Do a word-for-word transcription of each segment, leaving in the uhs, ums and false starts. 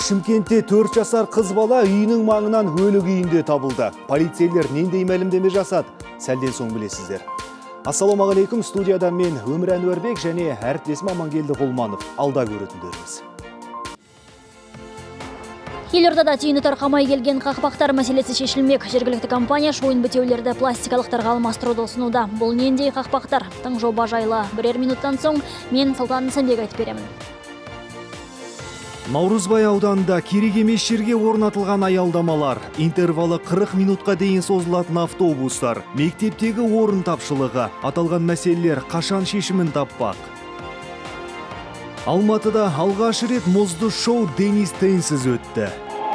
Шымкентте төрт жасар қыз бала үйінің маңынан өлі күйінде табылды. Полицейлер нендей мәлімдеме жасады? Сәлден соң білесіздер. Ассалаумағалейкум, студияда мен Өмір Әнуарбек және әріптесім Амангелді Құлманов. Алда көретіндеріңіз. Елордада түйіні тарқамай келген қақпақтар мәселесі шешілмек. Жергілікті компания шойын бітеулерді пластикалықтарға алмастыруды ұсынуда. Бұл нендей қақпақтар? Тың жоба жайлы бірер минуттан соң мен Салтан Нысанбек айтып беремін. Наурызбай ауданында керек емес жерге орнатылған аялдамалар, интервалы қырық минутқа дейін созылатын автобустар, мектептегі орын тапшылығы, аталған мәселелер қашан шешімін таппақ? Алматыда алғаш рет мұзды шоу Денис Тенсіз өтті.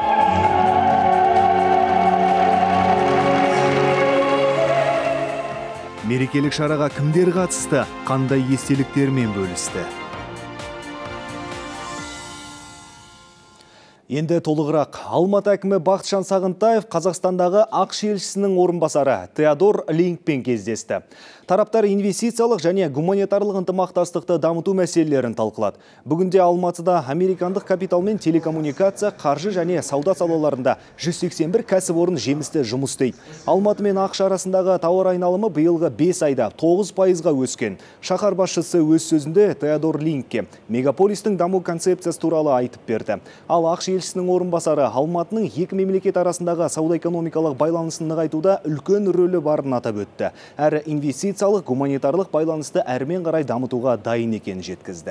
Мерекелік шараға кімдер қатысты, қандай естеліктермен бөлісті? Енді толығырақ. Алматы әкімі Бақытжан Сағынтаев Қазақстандағы ақш елшісінің орынбасары Теодор Лингпен кездесті. Тараптар инвестициялық және гуманитарлық ынтымақтастықты дамыту мәселелерін талқылады. Бүгінде Алматыда американдық капитал мен телекоммуникация, қаржы және сауда салаларында жүз сексен бір кәсіпорын жемісті жұмыс істейді. Алматы мен ақш арасындағы тауар айналымы биылғы бес айда тоғыз пайызға өскен. Шаһар басшысы өз сөзінде Теодор Лингке мегаполистің даму концепциясы туралы айтып берді. Ал ақш елшісінің орынбасары Алматының екі мемлекет арасындағы сауда-экономикалық байланысын нығайтуда үлкен рөлі барын атап өтті. Әрі инвестициялық гуманитарлық байланысты әрмен қарай дамытуға дайын екенін жеткізді.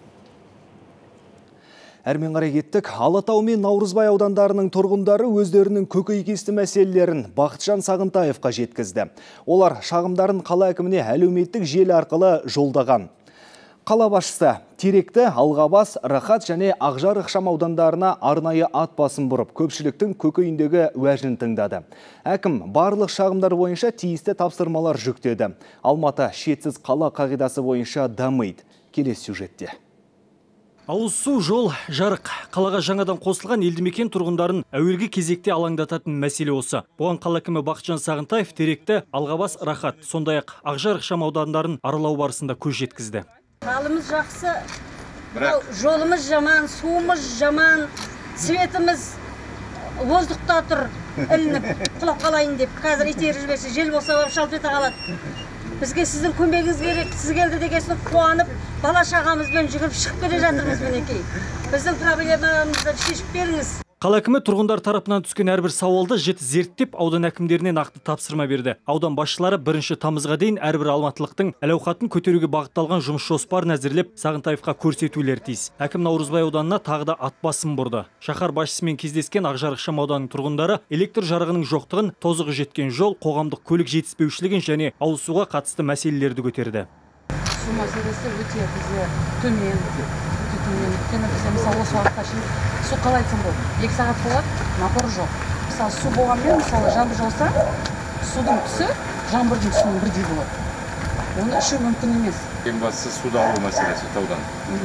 Әрмен қарай кеттік. Алатау мен Наурызбай аудандарының тұрғындары өздерінің көкейкесті мәселелерін Бақытжан Сағынтаевқа жеткізді. Олар шағымдарын қала әкіміне әлеуметтік желі арқылы жолдаған. Қала басшысы Теректі, Алғабас, Рахат және Ақжар ықшам аудандарына арнайы ат басын бұрып, көпшіліктің көкейіндегі уәжін тыңдады. Әкім барлық шағымдар бойынша тиісті тапсырмалар жүктеді. Алматы шетсіз қала қағидасы бойынша дамиды. Келесі сюжетте. Ауыз су, жол, жарық. Қалаға жаңадан қосылған елді мекен тұрғындарын әуелгі кезекте алаңдататын мәселе осы. Бұған қала әкімі Бақытжан Сағынтаев Теректі, Алғабас, Рахат, сондай-ақ Ақжар ықшам аудандарын аралау барысында көз жеткізді. Халымыз жақсы, жолымыз жаман, суымыз жаман, светіміз воздухта тұр, ілініп, құлап қалайын деп. Қазір итер жүрбесі, жел болса барып шалып ете қалады. Бізге сіздің көмегіңіз керек, сіз келді дегесін қуанып, бала шағамызбен жүгіріп шығып келе жатырмыз мінекей. Біздің проблемамызды шешіп беріңіз. Қала әкімі тұрғындар тарапынан түскен әрбір сауалды жіті зерттеп, аудан әкімдеріне нақты тапсырма берді. Аудан басшылары бірінші тамызға дейін әрбір алматылықтың әл-ауқатын көтеруге бағытталған жұмыс жоспарын әзірлеп, Сағынтаевқа көрсетулер тиіс. Әкім Наурызбай ауданына тағы да ат басын бұрды. Шаһар басшысымен кездескен Ақжар ықшам ауданының тұрғындары электр жарығының жоқтығын, тозығы жеткен жол, қоғамдық көлік жетіспеушілігін және ауыз суға қатысты мәселелерді көтерді. Су мәселесі өте бізде төмен. Өйткені бізде мысалы осы уақытқа шейін су қалай айтсам болды. Екі сағат болады, напор жоқ. Мысалы су болғанмен, мысалы жаңбыр жауса, судың түсі жаңбырдың түсімен бірдей болады. Оны ішу мүмкін емес. Ең бастысы суды алу мәселесі таудан.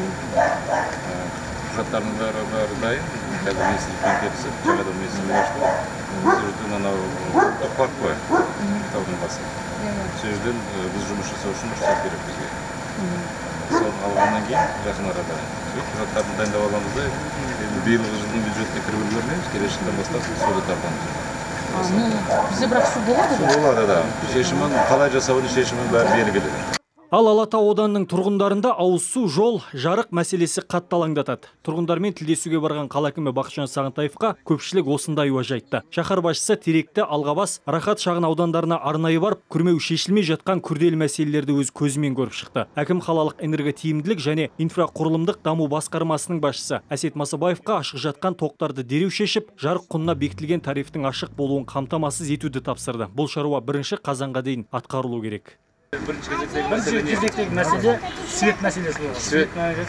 Құжаттардың бәрі дайын. Қазір министрлікпен келісіп, жаңадан министрлік ашты. Сол жерден анау парк қой, таудың басы. Сол жерден біз жұмыс жасау үшін рұқсат керек бізге. Соны алғаннан кейін жақын арада құжаттарды дайындап аламыз да, биылғы жылдың бюджетіне кіріп үлгермейміз, келесі жылдан бастап суды тартамыз. Бізде бірақ су болады ғой? Су болады, да. Шешімін, қалай жасаудың шешімін бәрі белгілі. Ал Алатау ауданының тұрғындарында ауыз су, жол, жарық мәселесі қатты алаңдатады. Тұрғындармен тілдесуге барған қала әкімі Бақытжан Сағынтаевқа көпшілік осындай уәж айтты. Шаһар басшысы Теректі, Алғабас, Рахат шағын аудандарына арнайы барып, күрмеу шешілмей жатқан күрделі мәселелерді өз көзімен көріп шықты. Әкім қалалық энерготиімділік және инфрақұрылымдық даму басқармасының басшысы Әсет Масабаевқа ашық жатқан тоқтарды дереу шешіп, жарық құнына бекітілген тарифтің ашық болуын қамтамасыз етуді тапсырды. Бұл шаруа бірінші қазанға дейін атқарылу керек. Бірінші кезектегі мәселе свет мәселесі болады. Свет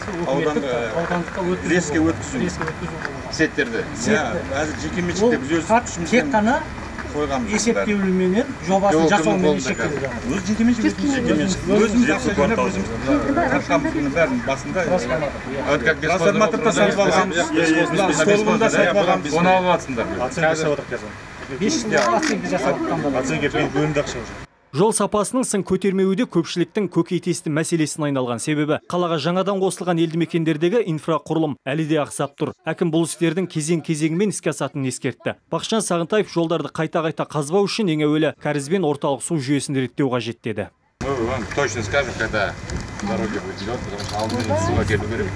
аудандыққа леске өткізу. Сеттерді. Әзір жекеменшікте біз өз күшімізбен тек қана есептеуіменен жобасын жасаумен шектеледі. Өз жекеменшік өзіміз ақша жинап өзіміз тартқанымыздың бәрін басында трансформаторда сатып алғанбыз, столында сатып алғанбыз. Оны алып жатсыңдар. Оценка жасап жатырмыз. бес жүз оценка жасап жатқандар. Оценка бөлінді ақша уже. Жол сапасының сын көтермеуі де көпшіліктің көкейтесті мәселесіне айналған. Себебі қалаға жаңадан қосылған елді мекендердегі инфрақұрылым әлі де ақсап тұр. Әкім бұл істердің кезең-кезеңімен іске асатынын ескертті. Бақытжан Сағынтаев жолдарды қайта-қайта қазбау үшін ең әуелі кәріз бен орталық су жүйесін реттеу қажет деді. Мы вам точно скажем, когда дороги будет делать, потому что алдымен су әкелу керек.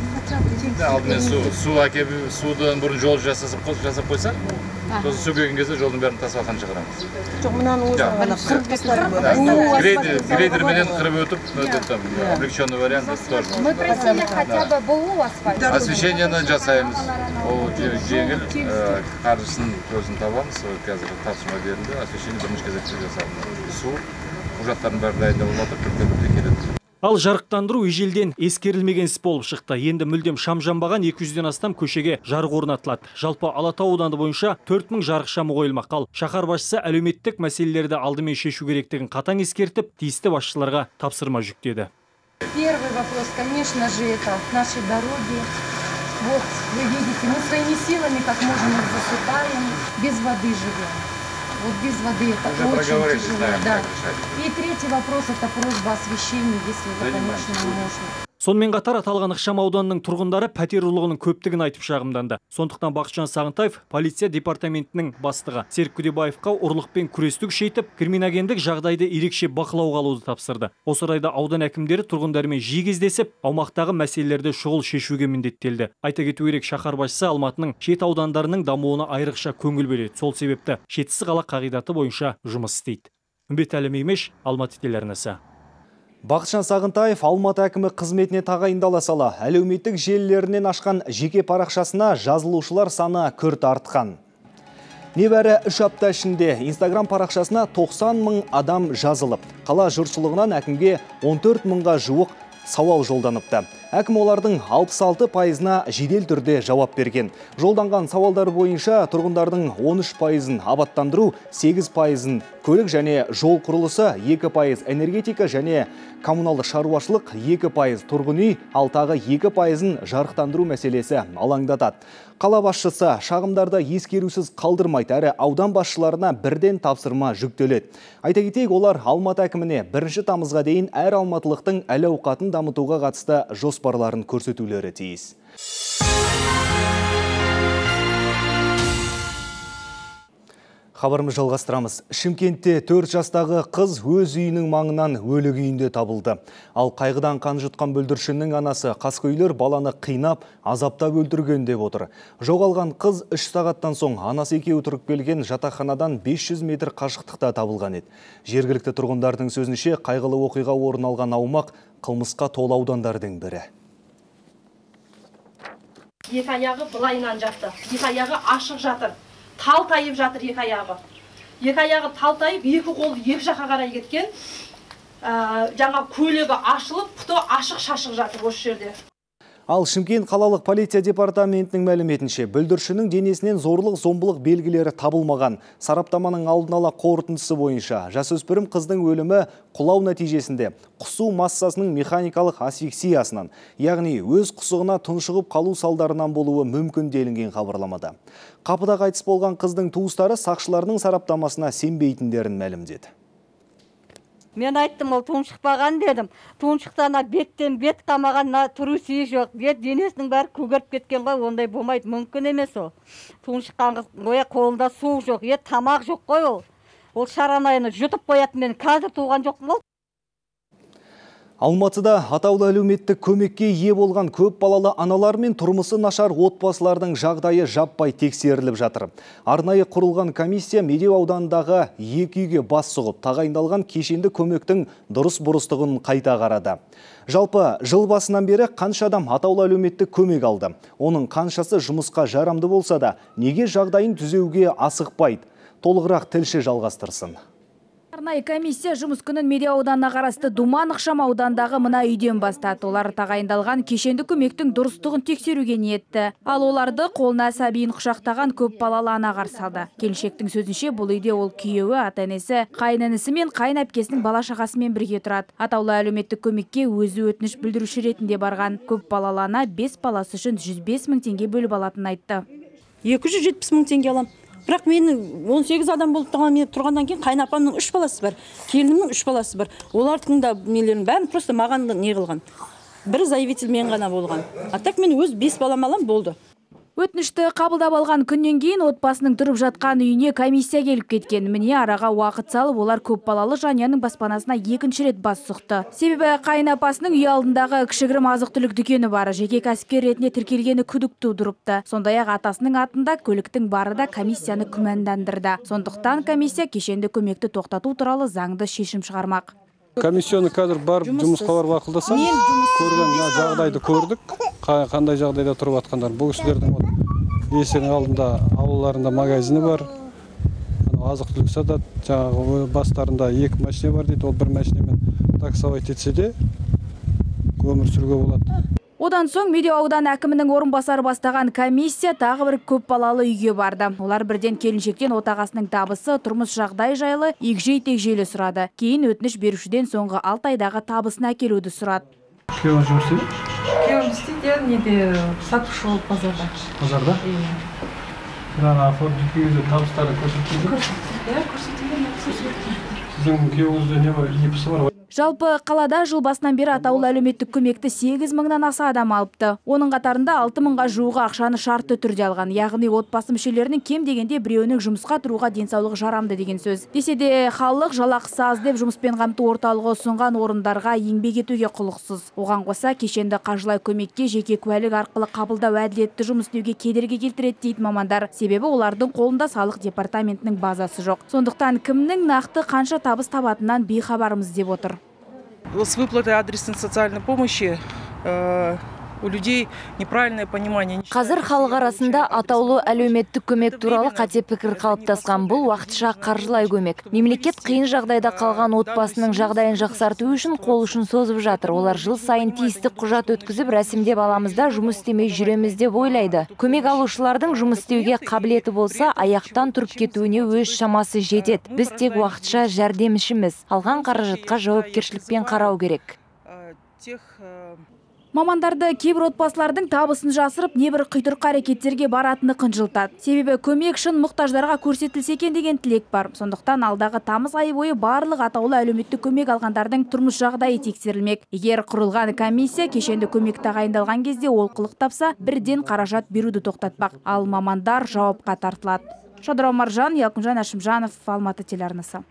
Алдымен су, су әкелу, судан бұрын жол жасап қойсақ, сосын су келген кезде жолдың бәрін тасбақан шығарамыз. Жоқ, мынаны өзі ғана қырып тастар. Грейдерменен қырып өтіп, облегченный вариант тоже. Мы просили хотя бы БУ асфальт. Освещениені жасаймыз. Ол жеңіл, қаржысын өзін табамыз. Қазір тапсырма берілді. Освещение бірінші кезекте жасалынды. Су құжаттардың бәрі дайындалып жатыр, бірте-бірте келеді. Ал жарықтандыру ежелден ескерілмеген іс болып шықты. Енді мүлдем шам жанбаған екі жүзден астам көшеге жарық орнатылады. Жалпы Алатау ауданы бойынша төрт мың жарық шамы қойылмақ. Ал шаһар басшысы әлеуметтік мәселелерді алдымен шешу керектігін қатаң ескертіп, тиісті басшыларға тапсырма жүктеді. Первый вопрос, конечно же, это наши дороги. Вот, вы видите, мы своими силами, как можем, их засыпаем, без воды живем. Вот без воды это Уже очень тяжело. знаем, Да. как решать. И третий вопрос, это просьба освещения, если это, конечно, можно. Сонымен қатар аталған ықшам ауданының тұрғындары пәтер ұрлығының көптігін айтып шағымданды. Сондықтан Бақытжан Сағынтаев полиция департаментінің бастығы Серік Күдебаевқа ұрлықпен күресті күшейтіп, криминогендік жағдайды ерекше бақылауға алуды тапсырды. Осы орайда аудан әкімдері тұрғындармен жиі кездесіп, аумақтағы мәселелерді шұғыл шешуге міндеттелді. Айта кету керек, шаһар басшысы Алматының шет аудандарының дамуына айрықша көңіл бөледі. Сол себепті шетсіз қала қағидаты бойынша жұмыс істейді. Үмбетәлі Меймеш, Алматы телеарнасы. Бақытжан Сағынтаев Алматы әкімі қызметіне тағайындала сала, әлеуметтік желілерінен ашқан жеке парақшасына жазылушылар саны күрт артқан. Небәрі үш апта ішінде Инстаграм парақшасына тоқсан мың адам жазылып, қала жұртшылығынан әкімге он төрт мыңға жуық сауал жолданыпты. Әкім олардың алпыс алты пайызына жедел түрде жауап берген. Жолданған сауалдар бойынша тұрғындардың он үш пайызын абаттандыру, сегіз пайызын көлік және жол құрылысы, екі пайыз энергетика және коммуналдық шаруашылық, екі пайыз тұрғын үй, ал тағы екі пайызын жарықтандыру мәселесі алаңдатады. Қала басшысы шағымдарды ескерусіз қалдырмайды, әрі аудан басшыларына бірден тапсырма жүктеледі. Айта кетейік, олар Алматы әкіміне бірінші тамызға дейін әр алматылықтың әл-ауқатын дамытуға қатысты жоспарларын көрсетулері тиіс. Хабарымыз жалғастырамыз. Шымкентте төрт жастағы қыз өз үйінің маңынан өлі күйінде табылды. Ал қайғыдан қан жұтқан бүлдіршіннің анасы қаскөйлер баланы қинап, азаптап өлтірген деп отыр. Жоғалған қыз үш сағаттан соң анасы екеуі тұрып келген жатақханадан бес жүз метр қашықтықта табылған еді. Жергілікті тұрғындардың сөзінше қайғылы оқиға орын алған аумақ қылмысқа толы аудандардың бірі. Екі аяғы былайынан жатты, екі аяғы ашық жатыр. Тал тайып жатыр екі аяғы. Екі аяғы тал тайып, екі қолы екі жаққа қарай кеткен. Жаңа көйлегі ашылып, пұты ашық-шашық жатыр осы жерде. Ал Шымкент қалалық полиция департаментінің мәліметінше, бүлдіршінің денесінен зорлық-зомбылық белгілері табылмаған. Сараптаманың алдын ала қорытындысы бойынша жасөспірім қыздың өлімі құлау нәтижесінде құсу массасының механикалық асфиксиясынан, яғни өз құсығына тұншығып қалу салдарынан болуы мүмкін делінген хабарламада. Қапыда қайтыс болған қыздың туыстары сақшыларының сараптамасына сенбейтіндерін мәлімдеді. Мен айттым, ол тұншықпаған дедім. Тұншықтан беттен бет қамаған трусиі жоқ. Бет денесінің бәрі көгеріп кеткен ғой, ондай болмайды, мүмкін емес ол. Тұншыққан қоя қолында су жоқ, ет тамақ жоқ қой ол. Ол шаранайыны жұтып қоятын, мен қазір туған жоқпын ол. Алматыда атаулы әлеуметтік көмекке ие болған көп балалы аналар мен тұрмысы нашар отбасылардың жағдайы жаппай тексеріліп жатыр. Арнайы құрылған комиссия Медеу ауданындағы екі үйге бас сұғып, тағайындалған кешенді көмектің дұрыс-бұрыстығын қайта қарады. Жалпы жыл басынан бері қанша адам атаулы әлеуметтік көмек алды. Оның қаншасы жұмысқа жарамды болса да, неге жағдайын түзеуге асықпайды? Толығырақ тілші жалғастырсын. Арнайы комиссия жұмыс күнін Медеу ауданына қарасты Думан ықшам аудандағы мына үйден бастады. Олар тағайындалған кешенді көмектің дұрыстығын тексеруге ниетті. Ал оларды қолына сәбиін құшақтаған көп балалы ана қарсы алды. Келіншектің сөзінше, бұл үйде ол күйеуі, ата-енесі, қайын-інісі мен қайын әпкесінің бала шағасымен бірге тұрады. Атаулы әлеуметтік көмекке өзі өтініш білдіруші ретінде барған. Көп балалы ана бес баласы үшін жүз бес мың теңге бөліп алатынын айтты. екі жүз жетпіс мың теңге алам. Бірақ менің он сегіз адам болып тұрғаннан кейін қайнапамның үш баласы бар, келінімнің үш баласы бар. Олардың да нелерін бәрін просто маған не қылған. Бір заявитель мен ғана болған. А так мен өз бес балам алам болды. Өтінішті қабылдап алған күннен кейін отбасының тұрып жатқан үйіне комиссия келіп кеткен. Міне араға уақыт салып, олар көп балалы жанұяның баспанасына екінші рет бас сұқты. Себебі қайынапасының үй алдындағы кішігірім азық-түлік дүкені бар. Жеке кәсіпкер ретінде тіркелгені күдік тудырыпты. Сондай-ақ атасының атында көліктің бары да комиссияны күмәндандырды. Сондықтан комиссия кешенді көмекті тоқтату туралы заңды шешім шығармақ. Комиссияны қазір бар жұмысқа барып ақылдасақ, көрген жағдайды көрдік, қандай жағдайда тұрып атқандар. Бұл кісілердің есігінің алдында аулаларында магазині бар, азық-түлік сатады, жаңағы бастарында екі машина бар дейді, ол бір машинамен таксовать етсе де өмір сүруге болады. Одан соң Медеу ауданы әкімінің орынбасары бастаған комиссия тағы бір көп балалы үйге барды. Олар бірден келіншектен отағасының табысы, тұрмыс жағдай жайлы егжей-тегжейлі сұрады. Кейін өтініш берушіден соңғы алты айдағы табысын әкелуді сұрады. Күйеуің жұмыс істейді? Күйеуім істейді, неде сатушы болып базарда. Базарда? Иә. Жаңа оформить еткенде табыстарды көрсетілді? Иә, көрсетілген. Сіздің күйеуіңізде не бар, епісі бар? Жалпы қалада жыл басынан бері атаулы әлеуметтік көмекті сегіз мыңнан аса адам алыпты. Оның қатарында алты мыңға жуығы ақшаны шартты түрде алған. Яғни отбасы мүшелерінің кем дегенде біреуінің жұмысқа тұруға денсаулығы жарамды деген сөз. Десе де халық жалақысы аз деп жұмыспен қамту орталығы ұсынған орындарға еңбек етуге құлықсыз. Оған қоса кешенді қаржылай көмекке жеке куәлік арқылы қабылдау әділетті жұмыс істеуге кедергі келтіреді дейді мамандар. Себебі олардың қолында салық департаментінің базасы жоқ. Сондықтан кімнің нақты қанша табыс табатынынан бейхабармыз деп отыр. С выплатой адресной социальной помощи э, у людей неправильное понимание. Қазір халық арасында атаулы әлеуметтік көмек туралы қате пікір қалыптасқан. Бұл уақытша қаржылай көмек. Мемлекет қиын жағдайда қалған отбасының жағдайын жақсарту үшін қол ұшын созып жатыр. Олар жыл сайын тиісті құжат өткізіп, рәсімдеп аламызда жұмыс істемей жүреміз деп ойлайды. Көмек алушылардың жұмыс істеуге қабілеті болса, аяқтан тұрып кетуіне өз шамасы жетеді. Біз тек уақытша жәрдемшіміз. Алған қаражатқа жауапкершілікпен қарау керек. Мамандарды кейбір отбасылардың табысын жасырып, небір құйтырқы әрекеттерге баратыны қынжылтады. Себебі көмек шын мұқтаждарға көрсетілсе екен деген тілек бар. Сондықтан алдағы тамыз айы бойы барлық атаулы әлеуметтік көмек алғандардың тұрмыс жағдайы тексерілмек. Егер құрылған комиссия кешенді көмек тағайындалған кезде олқылық тапса, бірден қаражат беруді тоқтатпақ. Ал мамандар жауапқа тартылады. Шадыр Омаржан, Ялқынжан Әшімжанов, Алматы телеарнасы.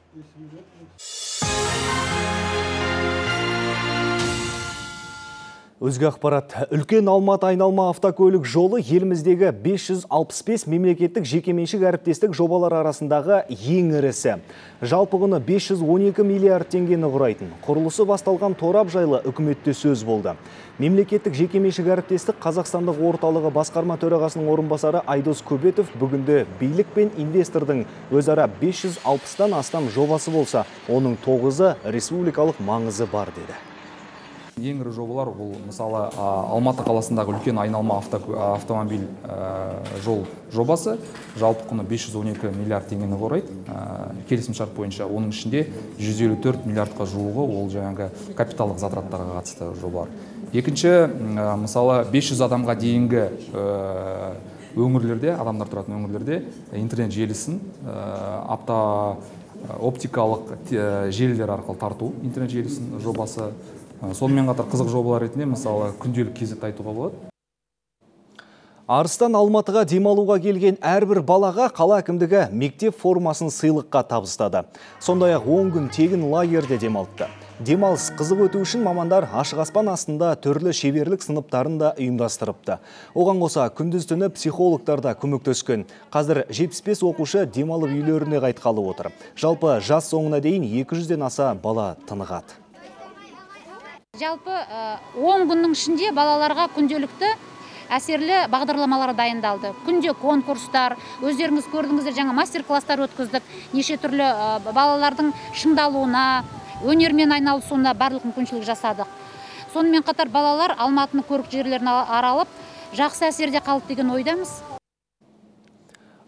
Өзге ақпарат. Үлкен Алматы айналма автокөлік жолы еліміздегі бес жүз алпыс бес мемлекеттік жекеменшік әріптестік жобалар арасындағы ең ірісі. Жалпы құны бес жүз он екі миллиард теңгені құрайтын. Құрылысы басталған торап жайлы үкіметте сөз болды. Мемлекеттік жекеменшік әріптестік Қазақстандық орталығы басқарма төрағасының орынбасары Айдос Көбетов бүгінде билік пен инвестордың өзара бес жүз алпыстан астам жобасы болса, оның тоғызы республикалық маңызы бар деді. Ең ірі жобалар бұл мысалы Алматы қаласындағы үлкен айналма автомобиль жол жобасы. Жалпы құны бес жүз он екі миллиард теңгені құрайды. Келісім шарт бойынша оның ішінде жүз елу төрт миллиардқа жуығы ол жаңағы капиталдық затраттарға қатысты жобалар. Екінші, мысалы бес жүз адамға дейінгі өңірлерде, адамдар тұратын өңірлерде интернет желісін апта оптикалық желілер арқылы тарту интернет желісін жобасы. Сонымен қатар қызық жобалар ретінде мысалы күнделік кезет айтуға болады. Арыстан Алматыға демалуға келген әрбір балаға қала әкімдігі мектеп формасын сыйлыққа табыстады. Сондай-ақ он күн тегін лагерде демалды. Демалыс қызық өту үшін мамандар ашық аспан астында түрлі шеберлік сыныптарын да ұйымдастырыпты. Оған қоса күндіз түні психологтар да көмектескен. Қазір жетпіс бес оқушы демалып үйлеріне қайтқалы отыр. Жалпы жас соңына дейін екі жүзден аса бала тынығады. Жалпы он күннің ішінде балаларға күнделікті әсерлі бағдарламалар дайындалды. Күнде конкурстар, өздеріңіз көрдіңіздер, жаңа мастер-класстар өткіздік. Неше түрлі балалардың шыңдалуына, өнермен айналысуына барлық мүмкіншілік жасадық. Сонымен қатар балалар Алматының көрік жерлерін аралап, жақсы әсерде қалды деген ойдамыз.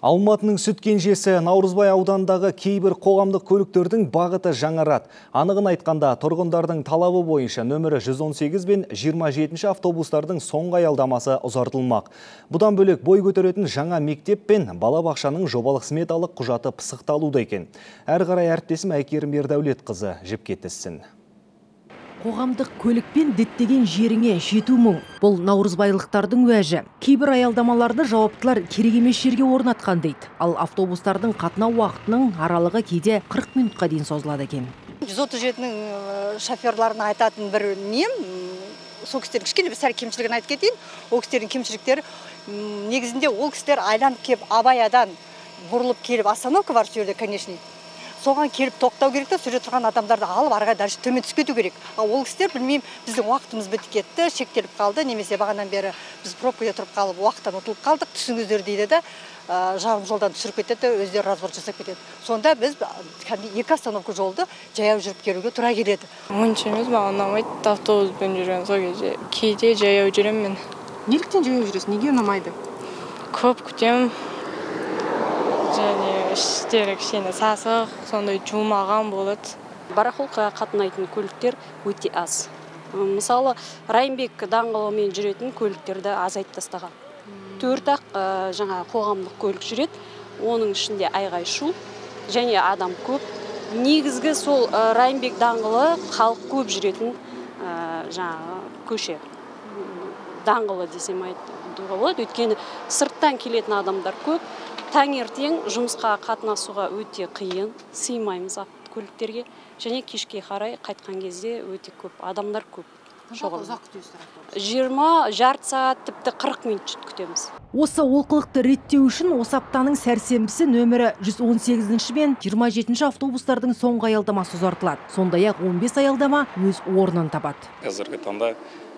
Алматының сүт кенжесі Наурызбай аудандағы кейбір қоғамдық көліктердің бағыты жаңарады. Анығын айтқанда, тұрғындардың талабы бойынша нөмірі жүз он сегіз бен жиырма жетінші автобустардың соңғы аялдамасы ұзартылмақ. Бұдан бөлек бой көтеретін жаңа мектеп пен балабақшаның жобалық сметалық құжаты пысықталуда екен. Әрі қарай әріптесім Әйкерім Ердәулетқызы жіпкеттесін. Қоғамдық көлікпен діттеген жеріңе жету мұң. Бұл наурызбайлықтардың уәжі. Кейбір аялдамаларды жауаптылар керек емес жерге орнатқан дейді. Ал автобустардың қатынау уақытының аралығы кейде қырық минутқа дейін созылады екен. жүз отыз жетінің шоферларына айтатын бір нем, сол кісілердің кішкене бір сәл кемшілігін айтып кетейін. Ол кісілердің кемшіліктері негізінде ол кісілер айланып келіп Абаядан бұрылып келіп остановка бар сол жерде, конечно. Соған келіп тоқтау керек та, сөре тұрған адамдарды алып арға дальше төмен түсіп кету керек. Ал ол кісілер білмеймін, біздің уақытымыз бітіп кетті, шектеліп қалды, немесе бағандан бері біз пробкада тұрып қалып, уақыттан ұтылып қалдық, түсіңіздер дейді де, жарым жолдан түсіріп кетеді, өздері разбор жасап кетеді. Сонда біз екі остановка жолды жаяу жүріп келуге тура келеді. Онша емес, маған ұнамайды, автобуспен жүрген сол кезде. Кейде жаяу жүремін мен. Неліктен жаяу жүресің? Неге ұнамайды? Көп күтемін. Және іштері кішкене сасық, сондай жумаған болады. Барахолкаға қатынайтын көліктер өте аз. Мысалы, Райымбек даңғылымен жүретін көліктерді азайтып тастаған. Төрт-ақ жаңа қоғамдық көлік жүреді, оның ішінде айғай-шу және адам көп. Негізгі сол Райымбек даңғылы халық көп жүретін жаңа көше. Даңғылы десем айтуға болады, өйткені сырттан келетін адамдар көп. Таңертең жұмысқа қатынасуға өте қиын, сыймаймыз көліктерге, және кешке қарай қайтқан кезде өте көп, адамдар көп. жиырма жарты сағат, тіпті қырық минут күтеміз. Осы олқылықты реттеу үшін осы аптаның сәрсенбісі нөмірі жүз он сегізінші мен жиырма жетінші автобустардың соңғы аялдамасы ұзартылады. Сондай-ақ он бес аялдама өз орнын табады. Қазіргі таңда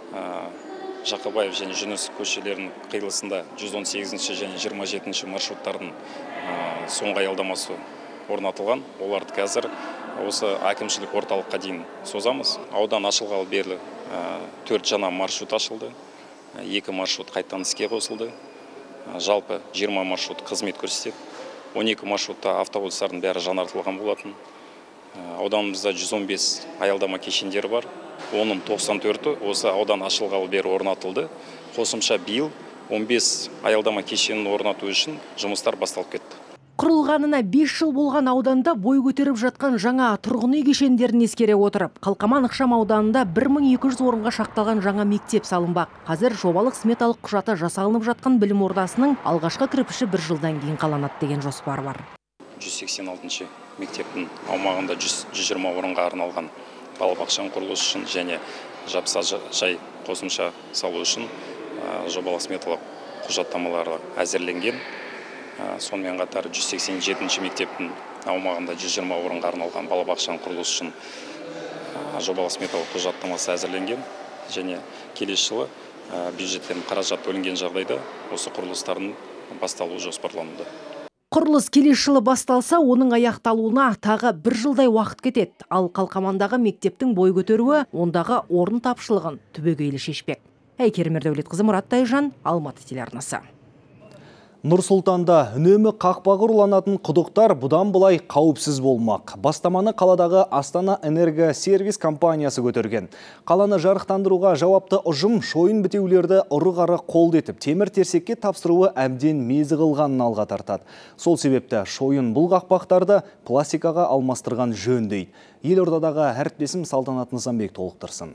Жақыбаев және Жүнісов көшелерінің қиылысында жүз он сегізінші және жиырма жетінші маршруттардың соңғы аялдамасы орнатылған. Оларды қазір осы әкімшілік орталыққа дейін созамыз. Аудан ашылғалы бері төрт жаңа маршрут ашылды, екі маршрут қайттан іске қосылды. Жалпы жиырма маршрут қызмет көрсетеді. он екі маршрутта автобустардың бәрі жаңартылған болатын. Ауданымызда жүз он бес аялдама кешендері бар. Оның тоқсан төрті осы аудан ашылғалы бері орнатылды. Қосымша биыл он бес аялдама кешенін орнату үшін жұмыстар басталып кетті. Құрылғанына бес жыл болған ауданда бой көтеріп жатқан жаңа тұрғын үй кешендерін ескере отырып, Қалқаман ықшам ауданында бір мың екі жүз орынға шақталған жаңа мектеп салынбақ. Қазір жобалық сметалық құжаты жасалынып жатқан білім ордасының алғашқы кірпіші бір жылдан кейін қаланады деген жоспар бар. жүз сексен алтыншы мектептің аумағында жүз жиырма орынға арналған балабақшаның құрылысы үшін және жапса жай қосымша салу үшін жобалық сметалық құжаттамалары әзірленген. Сонымен қатар жүз сексен жетінші мектептің аумағында жүз жиырма орынға арналған балабақшаның құрылысы үшін жобалық сметалық құжаттамасы әзірленген және келесі жылы бюджеттен қаражат бөлінген жағдайда осы құрылыстардың басталуы жоспарлануда. Құрылыс келесі жылы басталса, оның аяқталуына тағы бір жылдай уақыт кетеді. Ал Қалқамандағы мектептің бой көтеруі ондағы орын тапшылығын түбегейлі шешпек. Әйкерім Ердәулетқызы, Мұрат Тайжан, Алматы телеарнасы. Нұр-Сұлтанда үнемі қақпағы ұрланатын құдықтар бұдан былай қауіпсіз болмақ. Бастаманы қаладағы Астана Энерго сервис компаниясы көтерген. Қаланы жарықтандыруға жауапты ұжым шойын бітеулерді ұры-қары қолды етіп, темір терсекке тапсыруы әбден мезі қылғанын алға тартады. Сол себепті шойын бұл қақпақтарды пластикаға алмастырған жөн дейді. Елордадағы әріптесім Салтанат Нысанбек толықтырсын.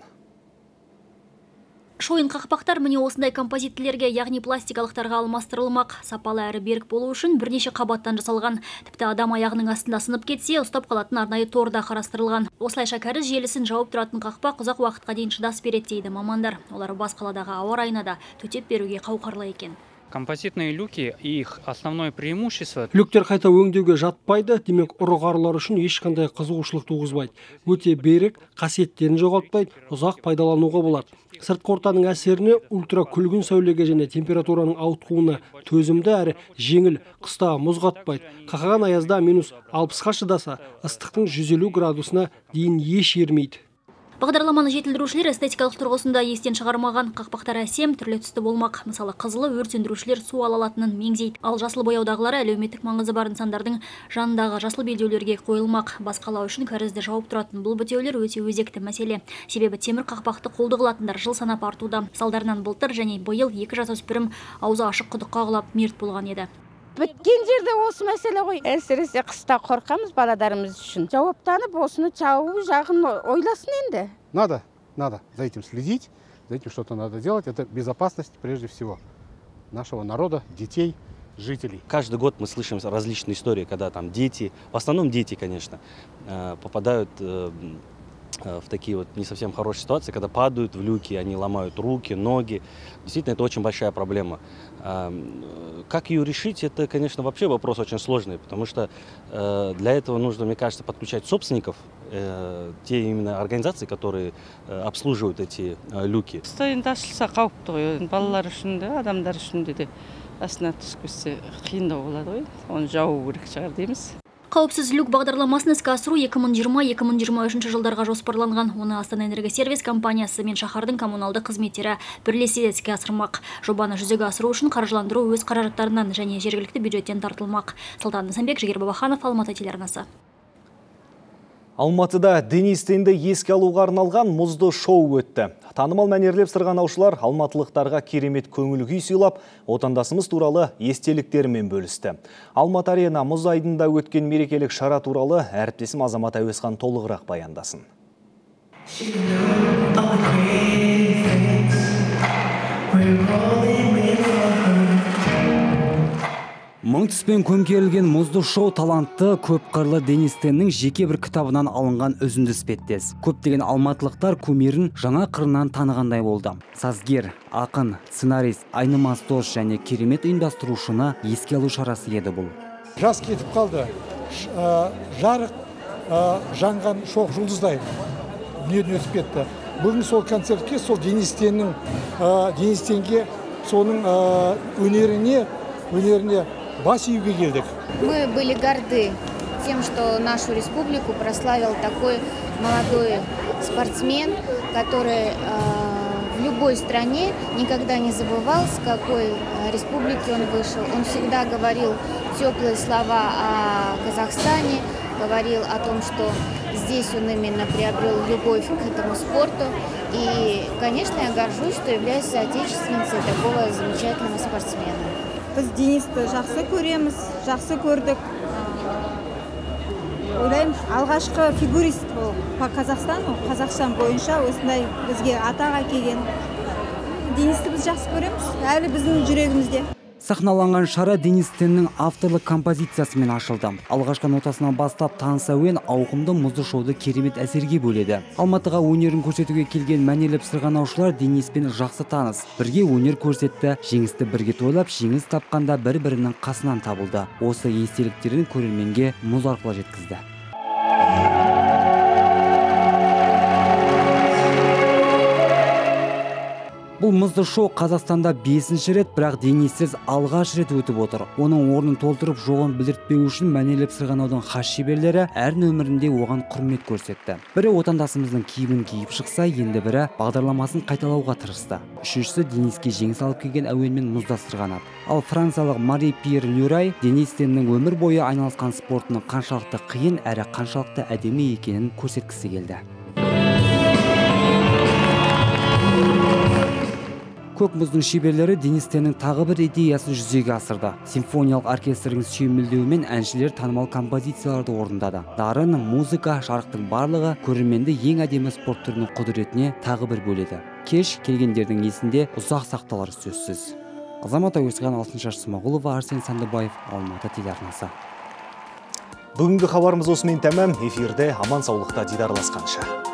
Шойын қақпақтар міне осындай композиттілерге, яғни пластикалықтарға алмастырылмақ. Сапалы әрі берік болу үшін бірнеше қабаттан жасалған. Тіпті адам аяғының астында сынып кетсе, ұстап қалатын арнайы торда қарастырылған. Осылайша кәріз желісін жауып тұратын қақпақ ұзақ уақытқа дейін шыдас береді дейді мамандар. Олар бас қаладағы ауа райына да төтеп беруге қауқарлы екен. Композитные люки и их основное преимущество. Люктер қайта өңдеуге жатпайды, демек ұры-қарылар үшін ешқандай қызығушылық туғызбайды. Өте берік, қасиеттерін жоғалтпайды, ұзақ пайдалануға болады. Сыртқы ортаның әсеріне ультра күлгін сәулеге және температураның ауытқуына төзімді әрі жеңіл, қыста мұз қатпайды. Қақаған аязда минус алпысқа шыдаса, ыстықтың жүз елу градусына дейін еш ермейді. Бағдарламаны жетілдірушілер эстетикалық тұрғысында естен шығармаған, қақпақтар әсем, түрлі түсті болмақ. Мысалы, қызылы өрт сөндірушілер су ала алатынын меңзейді. Ал жасыл бояудағылары әлеуметтік маңызы бар нысандардың жанындағы жасыл белдеулерге қойылмақ. Басқалау үшін кәрізді жауып тұратын бұл бітеулер өте өзекті мәселе. Себебі темір қақпақты қолды қылатындар жыл санап артуда. Салдарынан былтыр және биыл екі жасөспірім аузы ашық құдыққа құлап мерт болған еді. Біткен жерде осы мәселе ғой. Әсіресе қыста қорқамыз баладарымыз үшін. Жауаптанып, осыны чабу жағын ойласын енді. Надо, надо за этим следить, за этим что-то надо делать. Это безопасность прежде всего нашего народа, детей, жителей. Каждый год мы слышим различные истории, когда там дети, в основном дети, конечно, попадают в такие вот не совсем хорошие ситуации, когда падают в люки, они ломают руки, ноги. Действительно, это очень большая проблема. Как ее решить, это, конечно, вообще вопрос очень сложный, потому что для этого нужно, мне кажется, подключать собственников, те именно организации, которые обслуживают эти люки. Қауіпсіз люк бағдарламасын іске асыру екі мың жиырма - екі мың жиырма үшінші жылдарға жоспарланған. Оны Астана Энергосервис компаниясы мен шаһардың коммуналды қызметтері бірлесе іске асырмақ. Жобаны жүзеге асыру үшін қаржыландыру өз қаражаттарынан және жергілікті бюджеттен тартылмақ. Салтан Нысанбек, Жігер Бабаханов, Алматы телеарнасы. Алматыда Денис Тенді еске алуға арналған мұзды шоу өтті. Танымал мәнерлеп сырғанаушылар алматылықтарға керемет көңіл күй сыйлап, отандасымыз туралы естеліктерімен бөлісті. Алматы арена мұз айдында өткен мерекелік шара туралы әріптесім Азамат Әуесхан толығырақ баяндасын. Мың түспен көмкерілген мұзды шоу талантты көп қырлы Денис Теннің жеке бір кітабынан алынған үзінді іспеттес. Көптеген алматылықтар кумирін жаңа қырынан танығандай болды. Сазгер, ақын, сценарист, айнымас дос және керемет ұйымдастырушыны еске алу шарасы еді бұл. Жас кетіп қалды. Жарық жанған шоқ жұлдыздай дүниеден өтіп кетті. Бүгін сол концертке, сол Денис Теннің Денис Тенге соның өнеріне өнеріне бас июге келдік. Мы были горды тем, что нашу республику прославил такой молодой спортсмен, который э, в любой стране никогда не забывал, с какой республики он вышел. Он всегда говорил теплые слова о Казахстане, говорил о том, что здесь он именно приобрел любовь к этому спорту. И, конечно, я горжусь, что являюсь соотечественницей такого замечательного спортсмена. Біз Денисті жақсы көреміз, жақсы көрдік. Ойлаймын, алғашқы фигурист бұл по Қазақстану, Қазақстан бойынша осындай бізге атақ әкелген. Денисті біз жақсы көреміз, әлі біздің жүрегімізде. Сахналанған шара Денис Теннің авторлық композициясымен ашылды. Алғашқы нотасынан бастап таныс әуен ауқымды мұзды шоуды керемет әсерге бөледі. Алматыға өнерін көрсетуге келген мәнерлеп сырғанаушылар Дениспен жақсы таныс. Бірге өнер көрсетті, жеңісті бірге тойлап, жеңіс тапқанда бір-бірінің қасынан табылды. Осы естеліктерін көрерменге мұз арқылы жеткізді. Бұл мұзды шоу Қазақстанда бесінші рет, бірақ Дениссіз алғаш рет өтіп отыр. Оның орнын толтырып жоғын білдіртпеу үшін мәнерлеп сырғанаудың хас шеберлері әр нөмірінде оған құрмет көрсетті. Бірі отандасымыздың киімін киіп шықса, енді бірі бағдарламасын қайталауға тырысты. Үшіншісі Дениске жеңіс алып келген әуенмен мұзда сырғанады. Ал франциялық Мари Пьер Люрай Денис Теннің өмір бойы айналысқан спортының қаншалықты қиын әрі қаншалықты әдемі екенін көрсеткісі келді. Көк мұздың шеберлері Денис Теннің тағы бір идеясын жүзеге асырды. Симфониялық оркестрдің сүйемелдеуімен әншілер танымал композицияларды орындады. Дарын, музыка, жарықтың барлығы көрерменді ең әдемі спорт түрінің құдіретіне тағы бір бөледі. Кеш келгендердің есінде ұзақ сақталары сөзсіз. Азамат Әуесхан, Алтыншаш Смағұлова, Арсен Сандыбаев, Алматы телеарнасы. Бүгінгі хабарымыз осымен тәмам. Эфирде аман саулықта дидарласқанша.